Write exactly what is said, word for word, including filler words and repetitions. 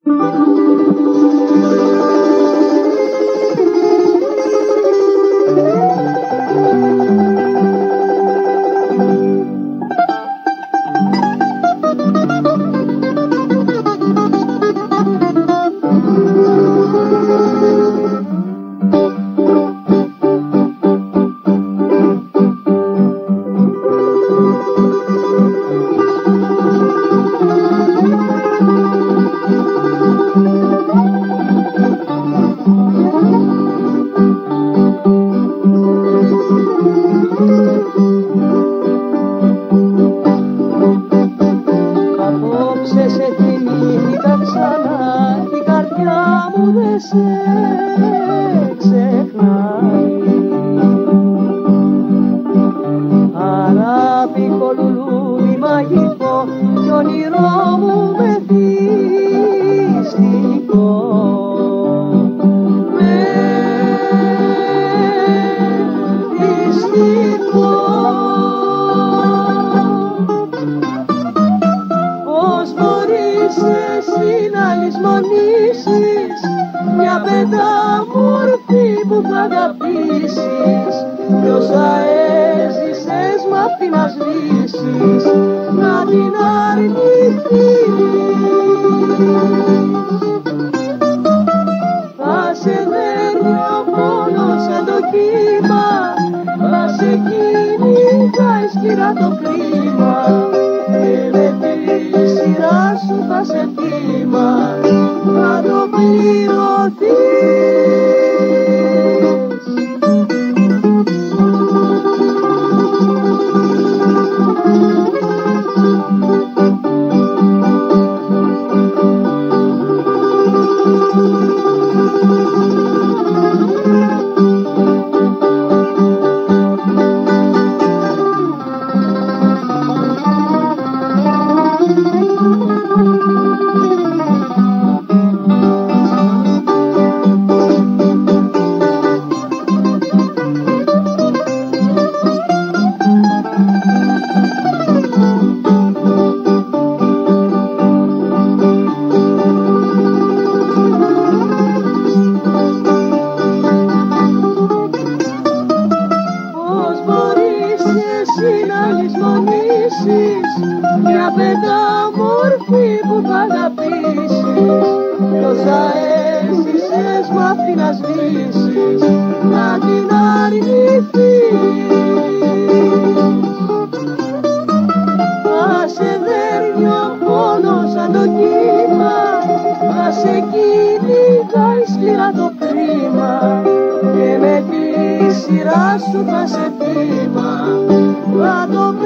Απόψε σε θυμήθηκα ξανά, η καρδιά μου δεν σε ξεχνάει. Αράπικο λουλούδι μαγικό κι όνειρό μου μεθυστικό. Μεθυστικό. Εσύ να λησμονήσεις μια πεντάμορφη που θα αγαπήσεις, κι όσα έζησες μ' αυτή να σβήσεις, να την αρνηθείς. Θα σε δέρνει ο πόνος σαν το κύμα, θα σε κυνηγάει σκληρά το κλίμα, και με τη σειρά σου θα σε θύμα, θα το πληρωθείς. Μια πεντάμορφη που θα αγαπήσεις, κι όσα έζησες μ' αυτή να σβήσεις, να την αρνηθείς. Θα σε δέρνει ο πόνος σαν το κύμα, θα σε κυνηγάει σκληρά το κρίμα, και με τη σειρά σου θα σε θύμα, θα το